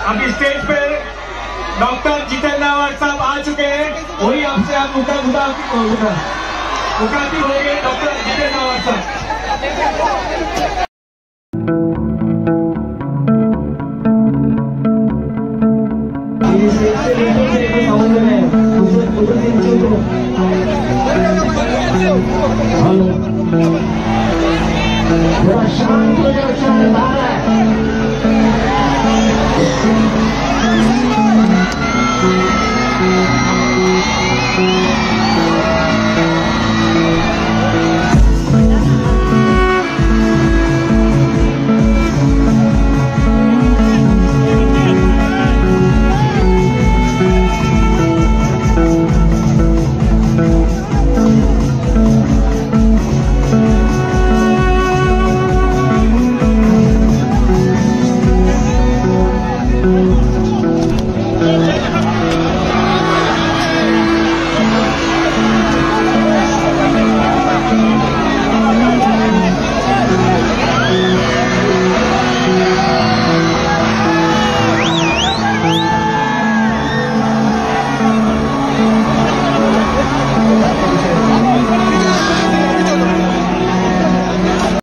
अभी स्टेज पे डॉक्टर जितेंद्र नावर साहब आ चुके हैं, वही आपसे आप मुखातिब होंगे। डॉक्टर जितेंद्र नावर साहब। थोड़ा शांत हो जाओ,